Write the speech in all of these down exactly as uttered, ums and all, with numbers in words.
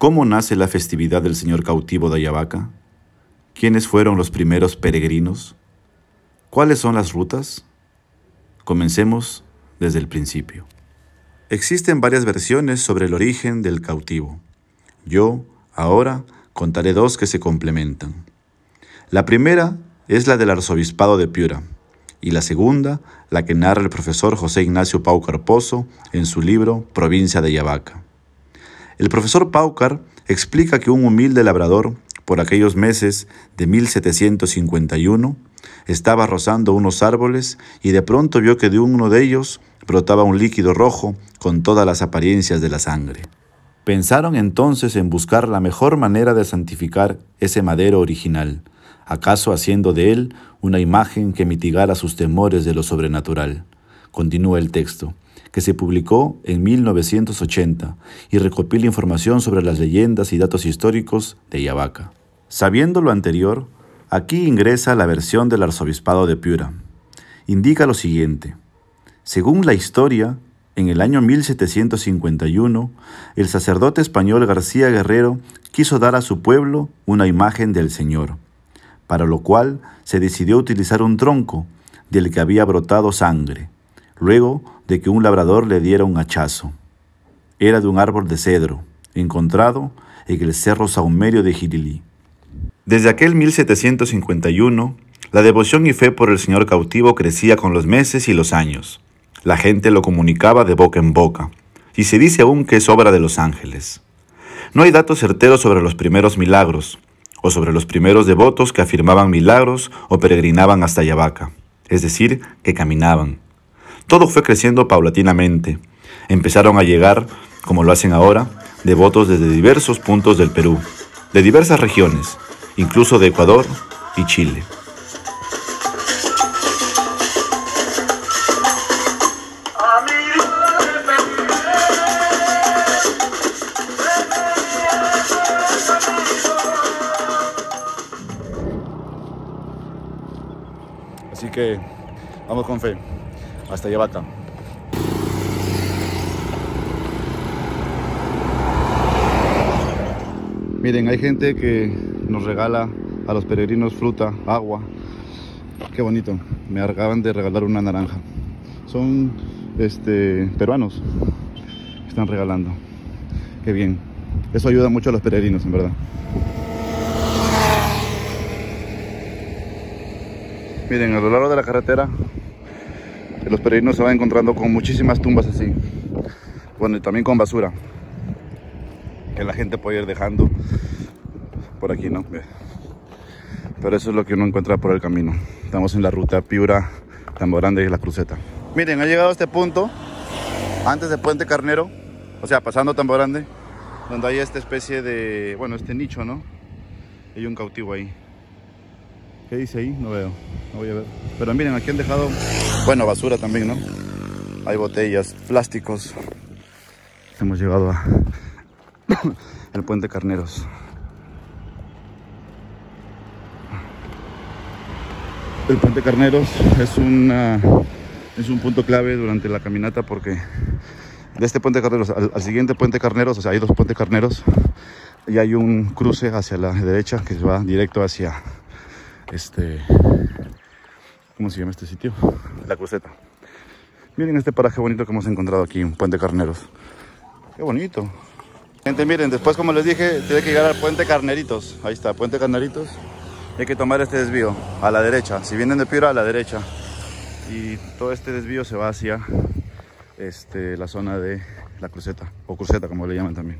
¿Cómo nace la festividad del Señor cautivo de Ayabaca? ¿Quiénes fueron los primeros peregrinos? ¿Cuáles son las rutas? Comencemos desde el principio. Existen varias versiones sobre el origen del cautivo. Yo, ahora, contaré dos que se complementan. La primera es la del arzobispado de Piura, y la segunda, la que narra el profesor José Ignacio Paucar Pozo en su libro Provincia de Ayabaca. El profesor Paucar explica que un humilde labrador, por aquellos meses de mil setecientos cincuenta y uno, estaba rozando unos árboles y de pronto vio que de uno de ellos brotaba un líquido rojo con todas las apariencias de la sangre. Pensaron entonces en buscar la mejor manera de santificar ese madero original, acaso haciendo de él una imagen que mitigara sus temores de lo sobrenatural. Continúa el texto, que se publicó en mil novecientos ochenta y recopila información sobre las leyendas y datos históricos de Ayabaca. Sabiendo lo anterior, aquí ingresa la versión del arzobispado de Piura. Indica lo siguiente: según la historia, en el año mil setecientos cincuenta y uno, el sacerdote español García Guerrero quiso dar a su pueblo una imagen del Señor, para lo cual se decidió utilizar un tronco del que había brotado sangre, luego de que un labrador le diera un hachazo. Era de un árbol de cedro, encontrado en el Cerro Saumerio de Jirilí. Desde aquel mil setecientos cincuenta y uno, la devoción y fe por el Señor cautivo crecía con los meses y los años. La gente lo comunicaba de boca en boca, y se dice aún que es obra de los ángeles. No hay datos certeros sobre los primeros milagros, o sobre los primeros devotos que afirmaban milagros o peregrinaban hasta Ayabaca, es decir, que caminaban. Todo fue creciendo paulatinamente. Empezaron a llegar, como lo hacen ahora, devotos desde diversos puntos del Perú, de diversas regiones, incluso de Ecuador y Chile. Así que vamos con fe hasta Ayabaca. Miren, hay gente que nos regala a los peregrinos fruta, agua. Qué bonito. Me acaban de regalar una naranja. Son este, peruanos que están regalando. Qué bien. Eso ayuda mucho a los peregrinos, en verdad. Miren, a lo largo de la carretera, los peregrinos se van encontrando con muchísimas tumbas así. Bueno, y también con basura, que la gente puede ir dejando por aquí, ¿no? Pero eso es lo que uno encuentra por el camino. Estamos en la ruta Piura, Tamborande y La Cruceta. Miren, ha llegado a este punto, antes de Puente Carnero, o sea, pasando Tamborande, donde hay esta especie de, bueno, este nicho, ¿no? Hay un cautivo ahí. ¿Qué dice ahí? No veo, no voy a ver. Pero miren, aquí han dejado, bueno, basura también, ¿no? Hay botellas, plásticos. Hemos llegado a el Puente Carneros. El Puente Carneros es, una, es un punto clave durante la caminata, porque de este Puente Carneros al, al siguiente Puente Carneros, o sea, hay dos Puente Carneros, y hay un cruce hacia la derecha que va directo hacia este, ¿cómo se llama este sitio? La Cruceta. Miren este paraje bonito que hemos encontrado aquí, un Puente Carneros. Qué bonito. Gente, miren, después, como les dije, tiene que llegar al Puente Carneritos. Ahí está, Puente Carneritos. Hay que tomar este desvío a la derecha. Si vienen de Piura, a la derecha. Y todo este desvío se va hacia este, la zona de La Cruceta, o Cruceta, como le llaman también.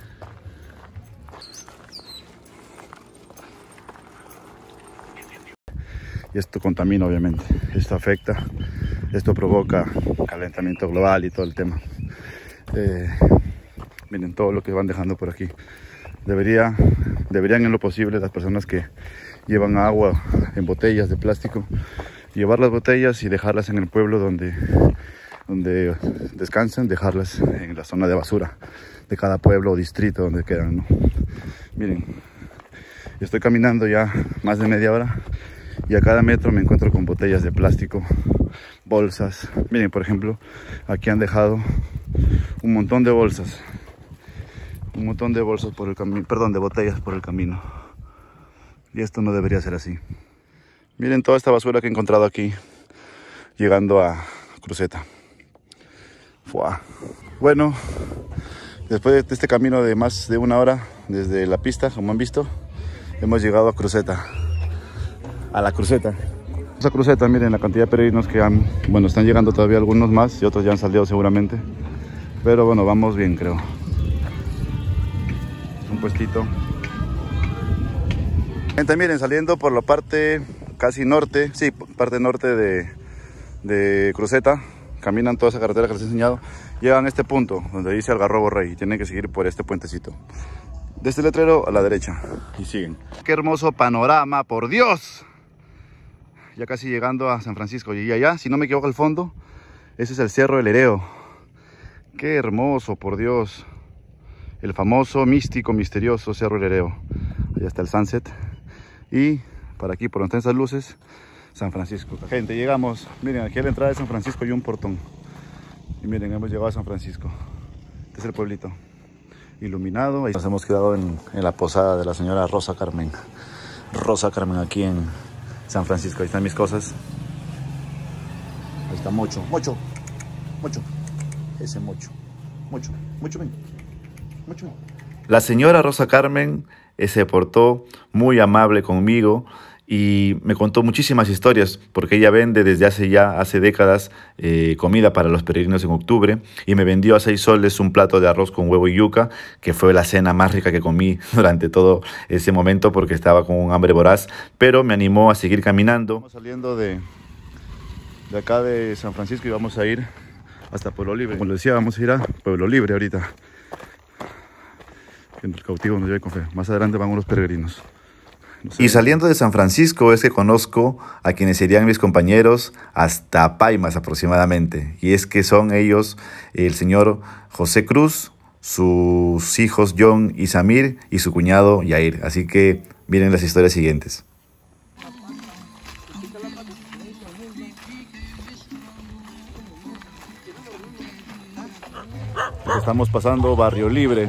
Y esto contamina, obviamente. Esto afecta, esto provoca calentamiento global y todo el tema. Eh, miren todo lo que van dejando por aquí. Debería, deberían en lo posible las personas que llevan agua en botellas de plástico, llevar las botellas y dejarlas en el pueblo donde, donde descansan, dejarlas en la zona de basura de cada pueblo o distrito donde quedan, ¿no? Miren, yo estoy caminando ya más de media hora y a cada metro me encuentro con botellas de plástico, bolsas. Miren, por ejemplo, aquí han dejado un montón de bolsas. Un montón de bolsas por el camino, perdón, de botellas por el camino. Y esto no debería ser así. Miren toda esta basura que he encontrado aquí, llegando a Cruceta. Fua. Bueno, después de este camino de más de una hora, desde la pista, como han visto, hemos llegado a Cruceta. A la Cruceta. Esa Cruceta, miren la cantidad de peregrinos que han, bueno, están llegando todavía algunos más y otros ya han salido seguramente. Pero bueno, vamos bien, creo. Un puestito. Gente, miren, saliendo por la parte casi norte, sí, parte norte de, de Cruceta, caminan toda esa carretera que les he enseñado, llegan a este punto donde dice Algarrobo Rey y tienen que seguir por este puentecito. De este letrero a la derecha y siguen. ¡Qué hermoso panorama, por Dios! Ya casi llegando a San Francisco y allá, si no me equivoco al fondo, ese es el Cerro del Hereo. ¡Qué hermoso, por Dios! El famoso, místico, misterioso Cerro del Hereo. Allá está el sunset. Y para aquí, por donde están esas luces, San Francisco. Gente, llegamos. Miren, aquí a la entrada de San Francisco hay un portón. Y miren, hemos llegado a San Francisco. Este es el pueblito. Iluminado. Nos hemos quedado en, en la posada de la señora Rosa Carmen. Rosa Carmen aquí en San Francisco. Ahí están mis cosas. Ahí está Mocho. Mocho. Mocho. Ese Mocho. Mocho. Mocho, ven. Mocho. La señora Rosa Carmen se portó muy amable conmigo y me contó muchísimas historias porque ella vende desde hace ya, hace décadas, eh, comida para los peregrinos en octubre, y me vendió a seis soles un plato de arroz con huevo y yuca, que fue la cena más rica que comí durante todo ese momento porque estaba con un hambre voraz, pero me animó a seguir caminando. Estamos saliendo de, de acá de San Francisco y vamos a ir hasta Pueblo Libre. Como les decía, vamos a ir a Pueblo Libre ahorita. El cautivo nos lleve con fe. Más adelante van unos peregrinos. No sé. Y saliendo de San Francisco es que conozco a quienes serían mis compañeros hasta Paimas aproximadamente. Y es que son ellos el señor José Cruz, sus hijos John y Samir y su cuñado Yair. Así que miren las historias siguientes. Estamos pasando Barrio Libre.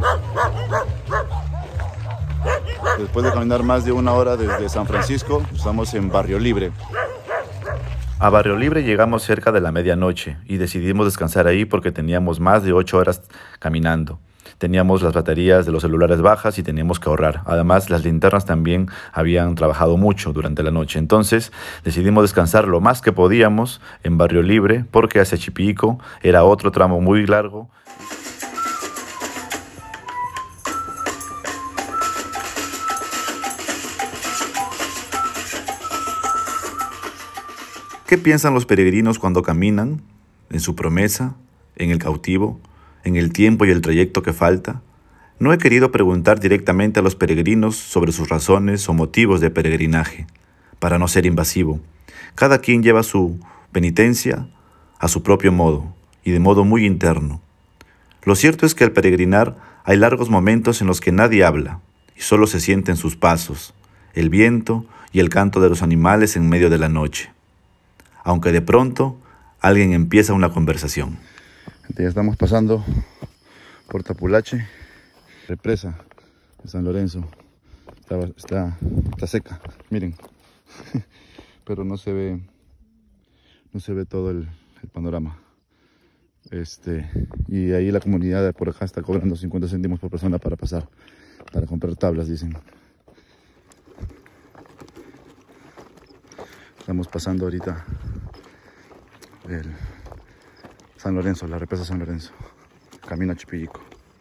Después de caminar más de una hora desde San Francisco, estamos en Barrio Libre. A Barrio Libre llegamos cerca de la medianoche y decidimos descansar ahí porque teníamos más de ocho horas caminando. Teníamos las baterías de los celulares bajas y teníamos que ahorrar. Además, las linternas también habían trabajado mucho durante la noche. Entonces, decidimos descansar lo más que podíamos en Barrio Libre porque hacia Chipiico era otro tramo muy largo. ¿Qué piensan los peregrinos cuando caminan? ¿En su promesa? ¿En el cautivo? ¿En el tiempo y el trayecto que falta? No he querido preguntar directamente a los peregrinos sobre sus razones o motivos de peregrinaje, para no ser invasivo. Cada quien lleva su penitencia a su propio modo y de modo muy interno. Lo cierto es que al peregrinar hay largos momentos en los que nadie habla y solo se sienten sus pasos, el viento y el canto de los animales en medio de la noche. Aunque de pronto alguien empieza una conversación. Ya estamos pasando por Tapulache, represa de San Lorenzo. Está, está, está seca, miren. Pero no se ve, no se ve todo el, el panorama. Este, y ahí la comunidad de por acá está cobrando cincuenta céntimos por persona para pasar, para comprar tablas, dicen. Estamos pasando ahorita el San Lorenzo, la represa San Lorenzo, camino a Chipiico.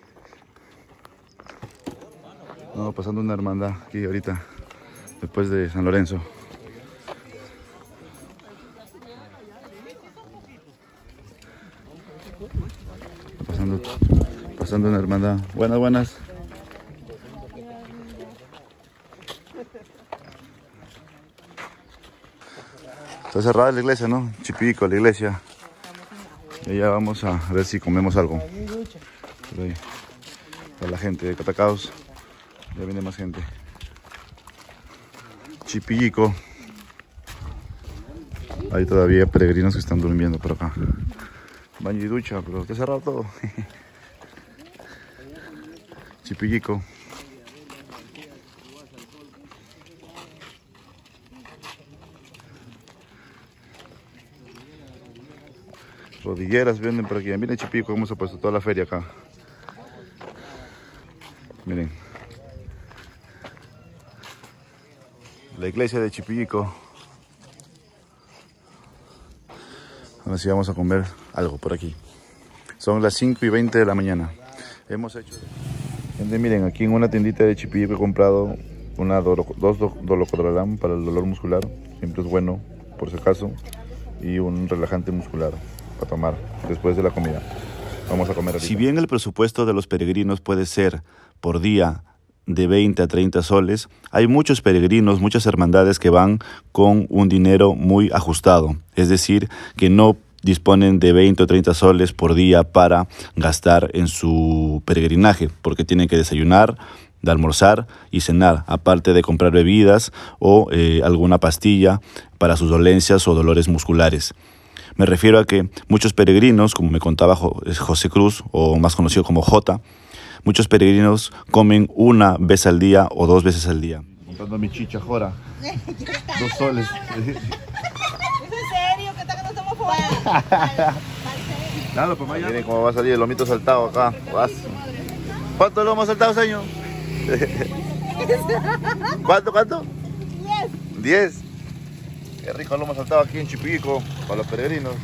No, pasando una hermandad aquí ahorita, después de San Lorenzo. Pasando, pasando una hermandad. Buenas, buenas. Está cerrada la iglesia, ¿no? Chipiico, la iglesia. Y ya vamos a ver si comemos algo. Por ahí está la gente de Catacaos. Ya viene más gente. Chipiico. Hay todavía peregrinos que están durmiendo por acá. Baño y ducha, pero está cerrado todo. Chipillico. Rodilleras venden por aquí. Miren Chipillico cómo se ha puesto toda la feria acá. Miren. La iglesia de Chipillico. Ahora sí vamos a comer algo por aquí. Son las cinco y veinte de la mañana. Hemos hecho... Gente, miren, aquí en una tiendita de Chipillico he comprado una dolo, dos do, dolocodralam para el dolor muscular. Siempre es bueno, por si acaso. Y un relajante muscular para tomar después de la comida. Vamos a comer ahorita. Si bien el presupuesto de los peregrinos puede ser por día de veinte a treinta soles, hay muchos peregrinos, muchas hermandades que van con un dinero muy ajustado. Es decir, que no disponen de veinte o treinta soles por día para gastar en su peregrinaje, porque tienen que desayunar, de almorzar y cenar, aparte de comprar bebidas o eh, alguna pastilla para sus dolencias o dolores musculares. Me refiero a que muchos peregrinos, como me contaba José Cruz, o más conocido como Jota, muchos peregrinos comen una vez al día o dos veces al día. Comprando mi chicha jora, dos soles. ¿Es en serio? ¿Qué tal que no estamos fuera? Claro, pues vaya. Miren cómo va a salir el lomito saltado acá. ¿Cuánto lomo saltado, señor? ¿Cuánto, cuánto? Diez. Diez. Qué rico lomo saltado aquí en Chipillico para los peregrinos.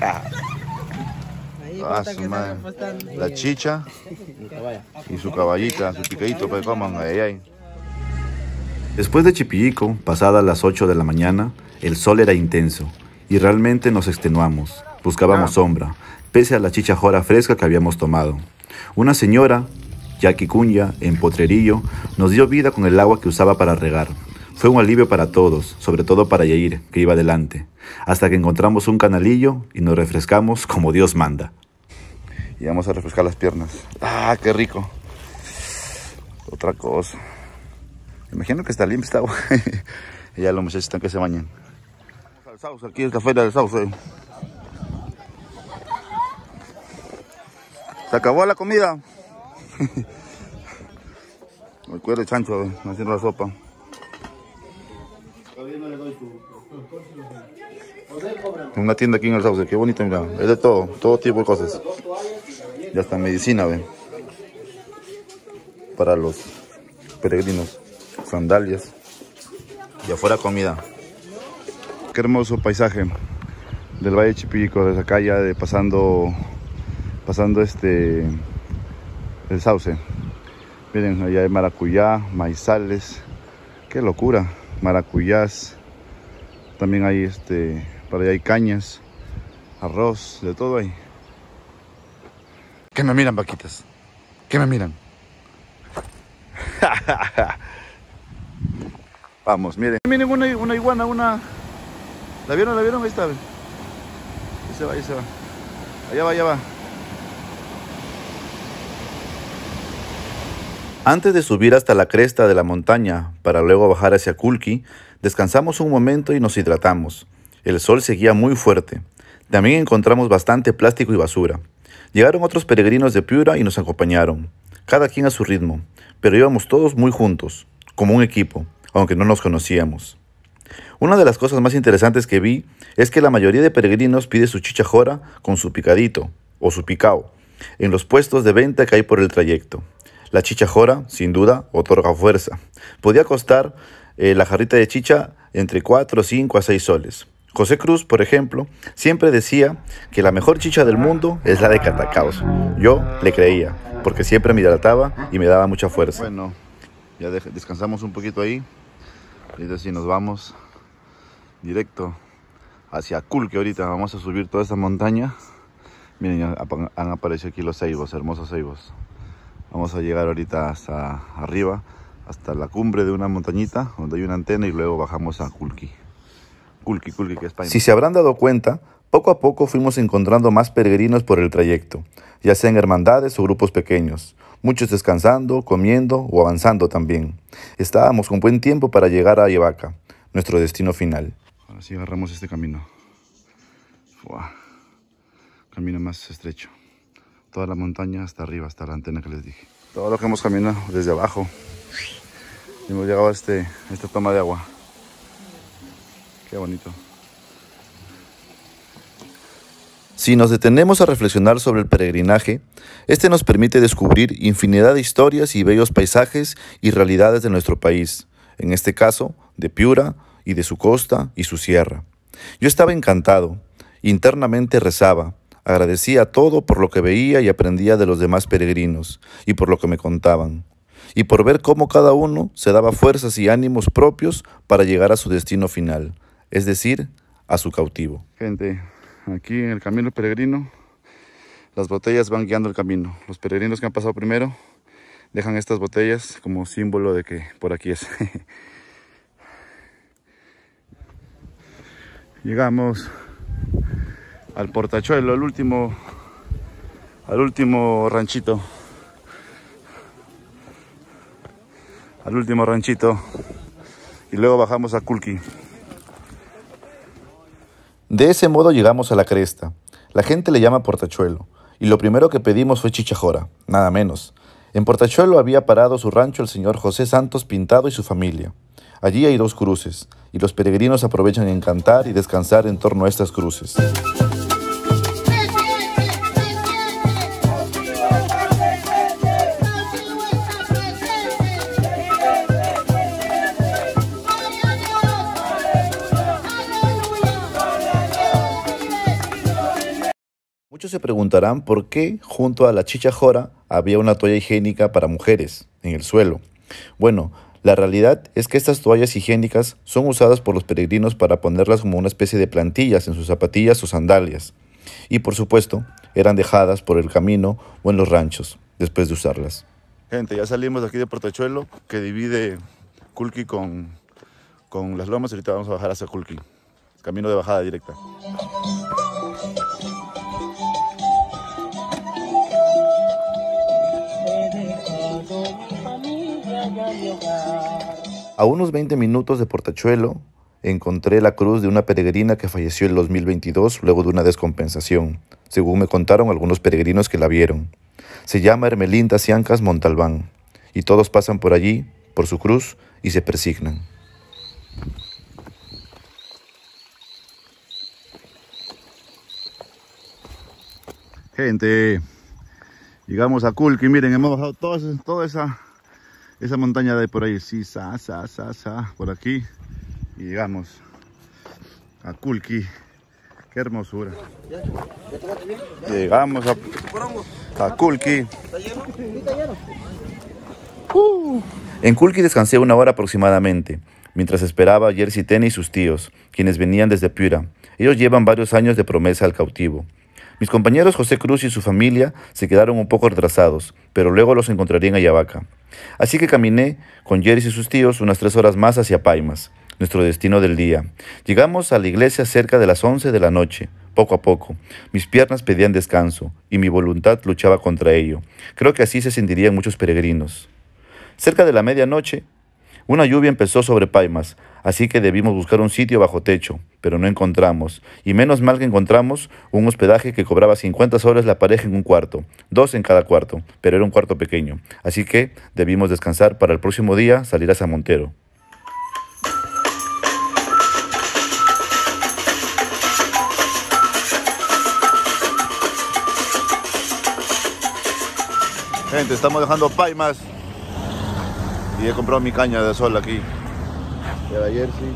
Ah, su madre. La chicha y su caballita, su picadito para que coman. Ay, ay. Después de Chipillico, pasadas las ocho de la mañana, el sol era intenso y realmente nos extenuamos. Buscábamos sombra, pese a la chicha jora fresca que habíamos tomado. Una señora, Jackie Cunya, en Potrerillo, nos dio vida con el agua que usaba para regar. Fue un alivio para todos, sobre todo para Yair, que iba adelante, hasta que encontramos un canalillo y nos refrescamos como Dios manda. Y vamos a refrescar las piernas. ¡Ah, qué rico! Otra cosa. Me imagino que está limpia esta agua. Y ya los muchachos están que se bañan. Vamos al sauce, aquí es la feria del sauce. ¿Se acabó la comida? El cuero de chancho, eh, haciendo la sopa. Una tienda aquí en el sauce, qué bonito, mira. Es de todo, todo tipo de cosas. Ya está medicina, ven. Para los peregrinos. Sandalias. Y afuera comida. Qué hermoso paisaje del Valle de Chipillico, desde acá ya de pasando, pasando este, el sauce. Miren, allá hay maracuyá, maizales. Qué locura. Maracuyás. También hay este, para allá hay cañas, arroz, de todo ahí. ¿Qué me miran, vaquitas? ¿Qué me miran? Vamos, miren. Miren una, una iguana, una... ¿La vieron? ¿La vieron? Ahí está. Ahí se va, ahí se va. Allá va, allá va. Antes de subir hasta la cresta de la montaña para luego bajar hacia Kulki, descansamos un momento y nos hidratamos. El sol seguía muy fuerte. También encontramos bastante plástico y basura. Llegaron otros peregrinos de Piura y nos acompañaron, cada quien a su ritmo, pero íbamos todos muy juntos, como un equipo, aunque no nos conocíamos. Una de las cosas más interesantes que vi es que la mayoría de peregrinos pide su chicha jora con su picadito, o su picao, en los puestos de venta que hay por el trayecto. La chicha jora, sin duda, otorga fuerza. Podía costar eh, la jarrita de chicha entre cuatro, cinco a seis soles. José Cruz, por ejemplo, siempre decía que la mejor chicha del mundo es la de Catacaos. Yo le creía, porque siempre me hidrataba y me daba mucha fuerza. Bueno, ya descansamos un poquito ahí. Y así nos vamos directo hacia Kulki ahorita. Vamos a subir toda esta montaña. Miren, ya han aparecido aquí los ceibos, hermosos ceibos. Vamos a llegar ahorita hasta arriba, hasta la cumbre de una montañita donde hay una antena y luego bajamos a Kulki. Kulki, Kulki, que es España. Si se habrán dado cuenta, poco a poco fuimos encontrando más peregrinos por el trayecto, ya sean hermandades o grupos pequeños, muchos descansando, comiendo o avanzando también. Estábamos con buen tiempo para llegar a Ayabaca, nuestro destino final. Ahora sí agarramos este camino. Uah, camino más estrecho. toda la montaña hasta arriba, hasta la antena que les dije. Todo lo que hemos caminado desde abajo. Y hemos llegado a, este, a esta toma de agua. Qué bonito. Si nos detenemos a reflexionar sobre el peregrinaje, este nos permite descubrir infinidad de historias y bellos paisajes y realidades de nuestro país, en este caso, de Piura y de su costa y su sierra. Yo estaba encantado, internamente rezaba, agradecía todo por lo que veía y aprendía de los demás peregrinos y por lo que me contaban, y por ver cómo cada uno se daba fuerzas y ánimos propios para llegar a su destino final, es decir, a su cautivo. Gente, aquí en el camino peregrino, las botellas van guiando el camino. Los peregrinos que han pasado primero dejan estas botellas como símbolo de que por aquí es. Llegamos al Portachuelo, al último, al último ranchito. Al último ranchito. Y luego bajamos a Culqui. De ese modo llegamos a la cresta. La gente le llama Portachuelo. Y lo primero que pedimos fue chicha-jora, nada menos. En Portachuelo había parado su rancho el señor José Santos Pintado y su familia. Allí hay dos cruces, y los peregrinos aprovechan en cantar y descansar en torno a estas cruces. Muchos se preguntarán por qué junto a la chicha-jora había una toalla higiénica para mujeres en el suelo. Bueno, la realidad es que estas toallas higiénicas son usadas por los peregrinos para ponerlas como una especie de plantillas en sus zapatillas o sandalias. Y por supuesto, eran dejadas por el camino o en los ranchos después de usarlas. Gente, ya salimos de aquí de Portachuelo, que divide Culqui con, con Las Lomas. Ahorita vamos a bajar hacia Culqui. Camino de bajada directa. A unos veinte minutos de Portachuelo, encontré la cruz de una peregrina que falleció en el dos mil veintidós luego de una descompensación, según me contaron algunos peregrinos que la vieron. Se llama Hermelinda Ciancas Montalbán, y todos pasan por allí, por su cruz, y se persignan. Gente, llegamos a Culqui, miren, hemos bajado toda, toda esa... Esa montaña de por ahí, sí, sa, sa, sa, sa, por aquí. Y llegamos a Culqui. Qué hermosura. Llegamos a, a Culqui. Uh. En Culqui descansé una hora aproximadamente, mientras esperaba a Jerzy Tena y sus tíos, quienes venían desde Piura. Ellos llevan varios años de promesa al cautivo. Mis compañeros José Cruz y su familia se quedaron un poco retrasados, pero luego los encontraría en Ayabaca. Así que caminé con Jerzy y sus tíos unas tres horas más hacia Paimas, nuestro destino del día. Llegamos a la iglesia cerca de las once de la noche, poco a poco. Mis piernas pedían descanso y mi voluntad luchaba contra ello. Creo que así se sentirían muchos peregrinos. Cerca de la medianoche, una lluvia empezó sobre Paimas, así que debimos buscar un sitio bajo techo, pero no encontramos, y menos mal que encontramos un hospedaje que cobraba cincuenta soles la pareja en un cuarto, dos en cada cuarto, pero era un cuarto pequeño, así que debimos descansar para el próximo día salir a San Montero. Gente, estamos dejando Paimas. Y he comprado mi caña de sol aquí. De la Jerzy.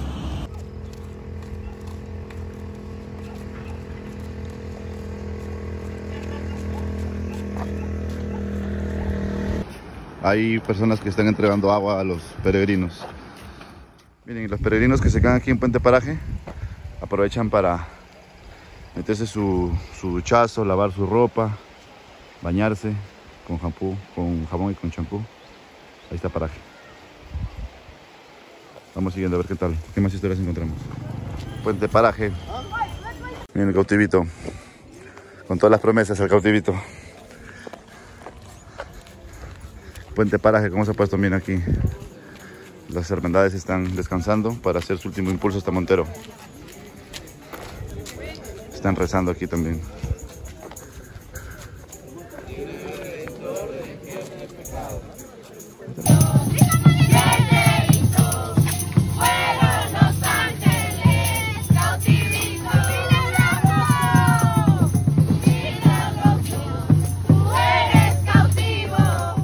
Hay personas que están entregando agua a los peregrinos. Miren, los peregrinos que se quedan aquí en Puente Paraje aprovechan para meterse su, su duchazo, lavar su ropa, bañarse con champú, con jabón y con champú. Ahí está Paraje. Vamos siguiendo a ver qué tal, qué más historias encontramos. Puente Paraje. Miren el cautivito. Con todas las promesas el cautivito. Puente Paraje, como se ha puesto bien aquí. Las hermandades están descansando para hacer su último impulso hasta Montero. Están rezando aquí también.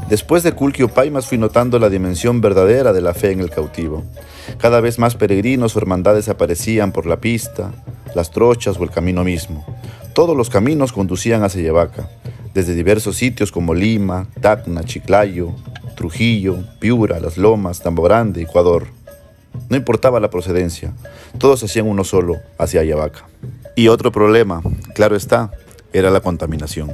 Después de Kulkio Paimas fui notando la dimensión verdadera de la fe en el cautivo. Cada vez más peregrinos o hermandades aparecían por la pista, las trochas o el camino mismo. Todos los caminos conducían hacia Yavaca, desde diversos sitios como Lima, Tacna, Chiclayo, Trujillo, Piura, Las Lomas, Tambo Grande, Ecuador. No importaba la procedencia, todos hacían uno solo, hacia Yavaca. Y otro problema, claro está, era la contaminación.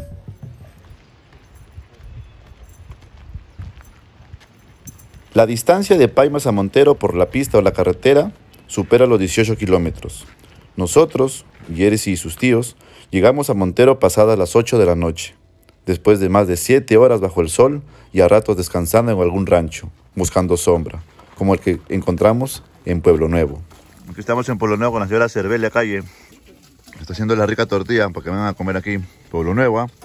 La distancia de Paimas a Montero por la pista o la carretera supera los dieciocho kilómetros. Nosotros, Yeresi y sus tíos, llegamos a Montero pasadas las ocho de la noche, después de más de siete horas bajo el sol y a ratos descansando en algún rancho, buscando sombra, como el que encontramos en Pueblo Nuevo. Aquí estamos en Pueblo Nuevo con la señora Cervelia Calle. Está haciendo la rica tortilla para que vengan a comer aquí. Pueblo Nuevo, ¿eh?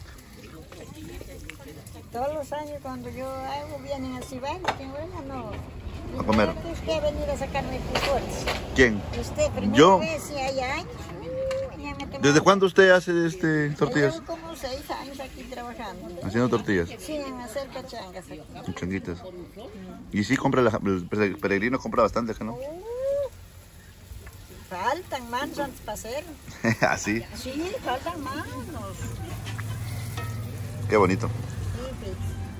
Todos los años cuando yo hago vienen a Cibán, que bueno, no. A comer. Usted ha venido a sacarme frijoles. ¿Quién? Usted, primera ¿Yo? vez, y hay años. Uh, ya me tomó- ¿Desde cuándo usted hace este, tortillas? Llevo como seis años aquí trabajando. Haciendo tortillas. Sí, en hacer pachangas aquí. Con changuitas. Y sí, compra la, el peregrino compra bastante, ¿no? Uh, faltan manos antes para hacer. Así. Sí, faltan manos. Qué bonito. Sí, sí.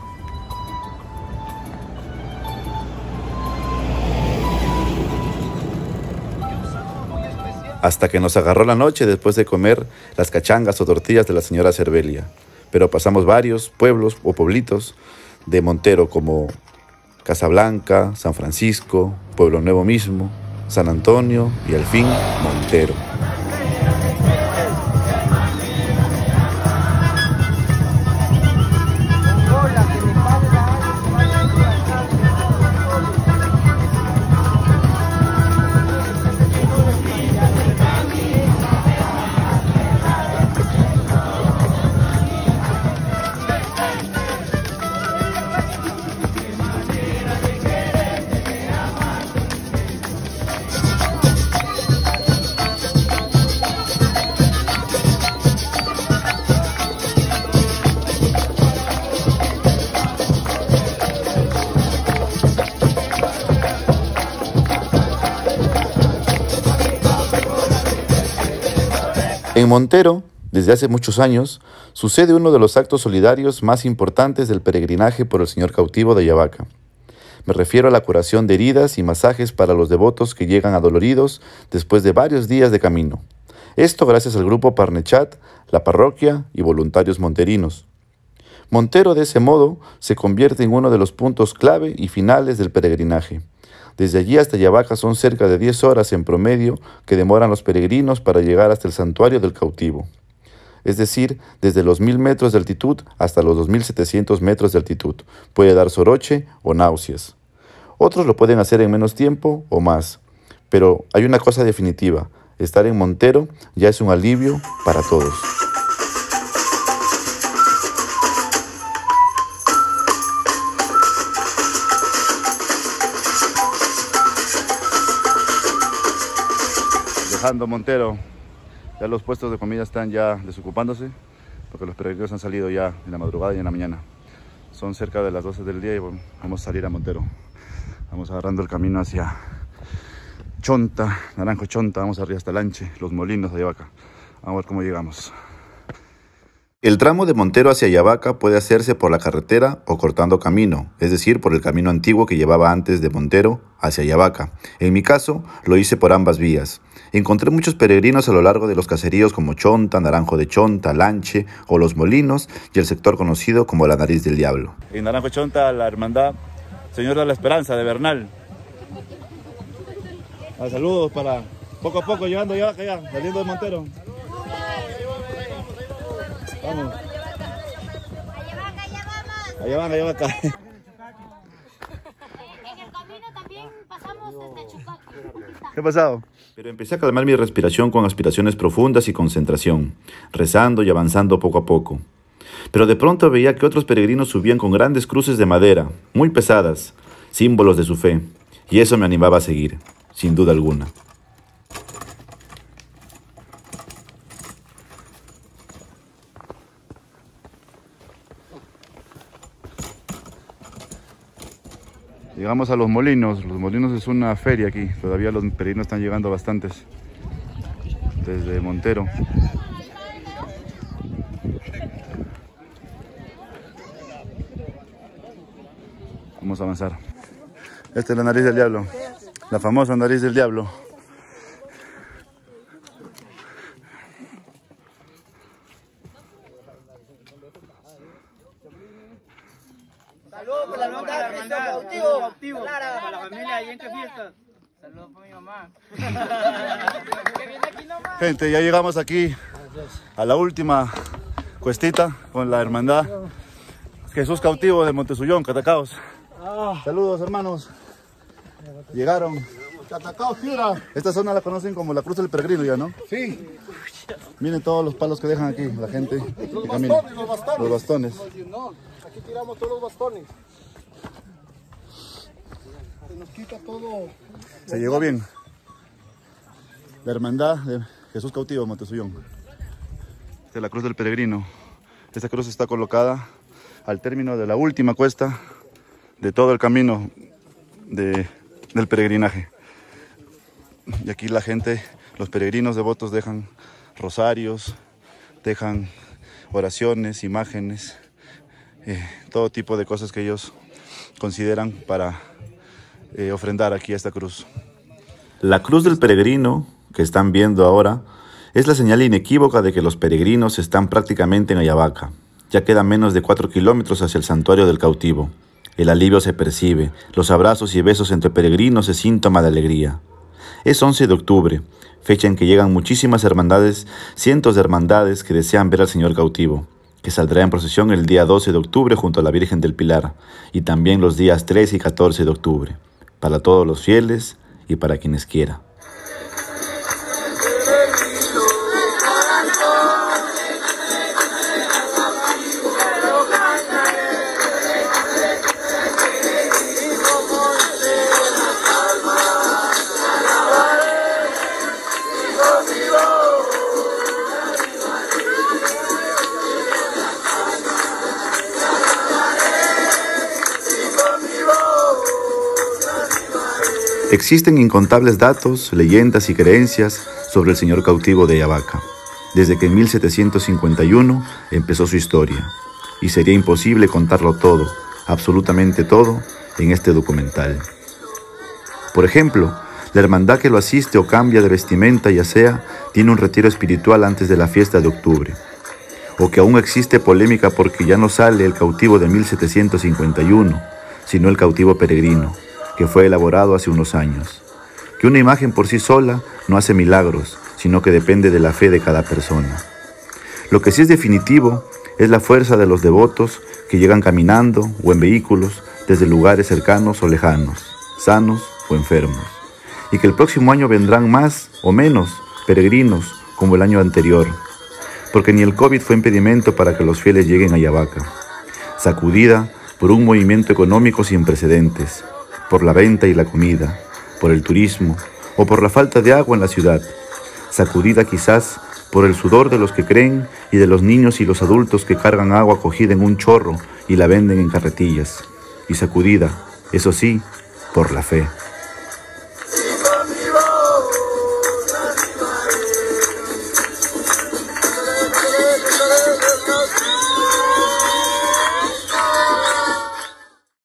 Hasta que nos agarró la noche después de comer las cachangas o tortillas de la señora Cervelia. Pero pasamos varios pueblos o pueblitos de Montero como Casablanca, San Francisco, Pueblo Nuevo mismo, San Antonio y al fin Montero. En Montero, desde hace muchos años, sucede uno de los actos solidarios más importantes del peregrinaje por el Señor Cautivo de Yavaca. Me refiero a la curación de heridas y masajes para los devotos que llegan adoloridos después de varios días de camino. Esto gracias al grupo Parnechat, la parroquia y voluntarios monterinos. Montero, de ese modo, se convierte en uno de los puntos clave y finales del peregrinaje. Desde allí hasta Yavaca son cerca de diez horas en promedio que demoran los peregrinos para llegar hasta el santuario del cautivo. Es decir, desde los mil metros de altitud hasta los dos mil setecientos metros de altitud. Puede dar soroche o náuseas. Otros lo pueden hacer en menos tiempo o más. Pero hay una cosa definitiva, estar en Montero ya es un alivio para todos. Dejando Montero, ya los puestos de comida están ya desocupándose porque los peregrinos han salido ya en la madrugada y en la mañana. Son cerca de las doce del día y bueno, vamos a salir a Montero. Vamos agarrando el camino hacia Chonta, Naranjo Chonta, vamos arriba hasta Lanche, Los Molinos de Yavaca. Vamos a ver cómo llegamos. El tramo de Montero hacia Yavaca puede hacerse por la carretera o cortando camino, es decir, por el camino antiguo que llevaba antes de Montero hacia Yavaca. En mi caso, lo hice por ambas vías. Encontré muchos peregrinos a lo largo de los caseríos como Chonta, Naranjo de Chonta, Lanche o Los Molinos y el sector conocido como la Nariz del Diablo. En Naranjo Chonta, la hermandad Señor de la Esperanza de Bernal. Ah, saludos para poco a poco llegando ya, ya saliendo de Montero. Vamos. Allá van, allá van acá. En el camino también pasamos desde Chucaca. ¿Qué ha pasado? Pero empecé a calmar mi respiración con aspiraciones profundas y concentración, rezando y avanzando poco a poco. Pero de pronto veía que otros peregrinos subían con grandes cruces de madera, muy pesadas, símbolos de su fe, y eso me animaba a seguir, sin duda alguna. Llegamos a Los Molinos. Los Molinos es una feria aquí. Todavía los peregrinos están llegando bastantes desde Montero. Vamos a avanzar. Esta es la nariz del diablo, la famosa nariz del diablo. Saludos por la hermandad, cautivo, cautivo. Para la familia ahí en qué fiesta. Saludos para mi mamá. Gente, ya llegamos aquí a la última cuestita con la hermandad Jesús Cautivo de Montezuyón, Catacaos. Saludos, hermanos. Llegaron. Catacaos, fiera. Esta zona la conocen como la Cruz del Peregrino ya, ¿no? Sí. Miren todos los palos que dejan aquí la gente. Los que camina. bastones, los bastones. Los bastones. No, aquí tiramos todos los bastones. Se nos quita todo. Se llegó bien. La hermandad de Jesús Cautivo de Montezuyón. Esta es la Cruz del Peregrino. Esta cruz está colocada al término de la última cuesta de todo el camino de, del peregrinaje. Y aquí la gente, los peregrinos devotos dejan rosarios, dejan oraciones, imágenes, eh, todo tipo de cosas que ellos consideran para eh, ofrendar aquí a esta cruz. La cruz del peregrino que están viendo ahora es la señal inequívoca de que los peregrinos están prácticamente en Ayabaca. Ya quedan menos de cuatro kilómetros hacia el santuario del cautivo. El alivio se percibe, los abrazos y besos entre peregrinos es síntoma de alegría. Es once de octubre, fecha en que llegan muchísimas hermandades, cientos de hermandades que desean ver al Señor cautivo, que saldrá en procesión el día doce de octubre junto a la Virgen del Pilar, y también los días trece y catorce de octubre, para todos los fieles y para quienes quiera. Existen incontables datos, leyendas y creencias sobre el Señor cautivo de Ayabaca, desde que en mil setecientos cincuenta y uno empezó su historia, y sería imposible contarlo todo, absolutamente todo, en este documental. Por ejemplo, la hermandad que lo asiste o cambia de vestimenta ya sea, tiene un retiro espiritual antes de la fiesta de octubre, o que aún existe polémica porque ya no sale el cautivo de mil setecientos cincuenta y uno, sino el cautivo peregrino, que fue elaborado hace unos años. Que una imagen por sí sola no hace milagros, sino que depende de la fe de cada persona. Lo que sí es definitivo es la fuerza de los devotos que llegan caminando o en vehículos desde lugares cercanos o lejanos, sanos o enfermos, y que el próximo año vendrán más o menos peregrinos como el año anterior, porque ni el COVID fue impedimento para que los fieles lleguen a Ayabaca, sacudida por un movimiento económico sin precedentes, por la venta y la comida, por el turismo o por la falta de agua en la ciudad, sacudida quizás por el sudor de los que creen y de los niños y los adultos que cargan agua cogida en un chorro y la venden en carretillas, y sacudida, eso sí, por la fe.